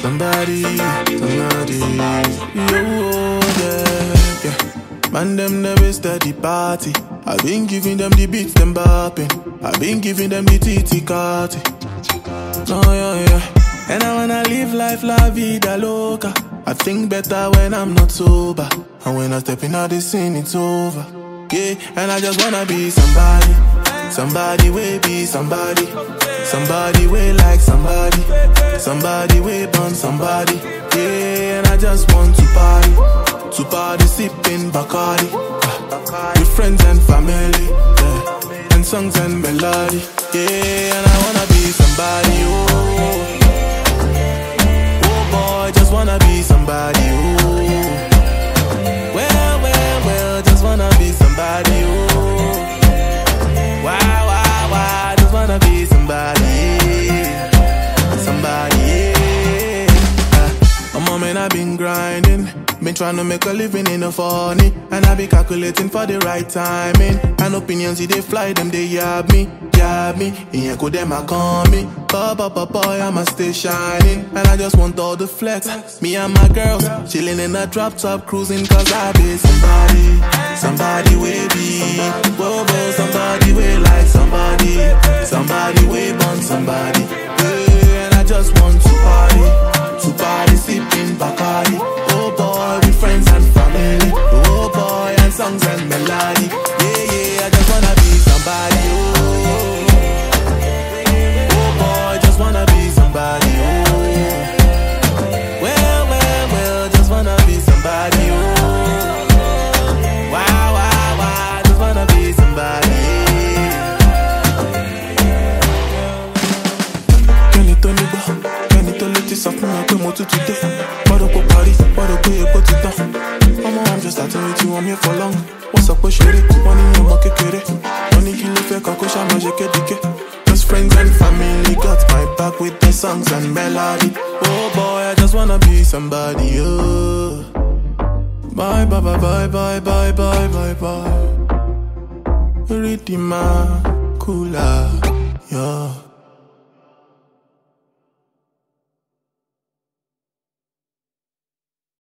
somebody, somebody. Yo, yeah. Man, them never steady party. I've been giving them the beats, them bopping. I've been giving them the TT carty. Oh, yeah. And I wanna live life la vida loca. I think better when I'm not sober. And when I step in out the scene, it's over. Yeah, and I just wanna be somebody. Somebody will be somebody. Somebody will like somebody. Somebody will burn somebody. Yeah, and I just want to party. To party sipping Bacardi. With friends and family. Yeah, and songs and melody. Yeah, and I wanna be somebody. Oh, boy, just wanna be somebody, ooh. Well, just wanna be somebody, ooh. Wow, just wanna be somebody, somebody, yeah. My mom and I been grinding, been trying to make a living in the funny. And I be calculating for the right timing. And opinions, see they fly, them they yab me. In go them I call me. Boy, I'ma stay shining. And I just want all the flex. Me and my girls, chilling in a drop top, cruising. Cause I be somebody. Somebody will be. Whoa, somebody will like somebody. Somebody will burn somebody. Yeah, and I just want to party sipping Bacardi. Oh boy, with friends and family. Oh boy, and songs and melody. Yeah, I just wanna be somebody. Wanna be somebody, oh. Well, just wanna be somebody, oh. Wow, just wanna be somebody. Kenny to let this off me, I come out to today. What up, party, what up, put it down. I'm just starting with you, I'm here for long. What's up, push it? Money, no more kere. Money, you live a kakosha, magic, just friends and family got my back with the songs and melody. Oh boy, I just wanna be somebody, oh. Bye. Ridima, cooler, yeah.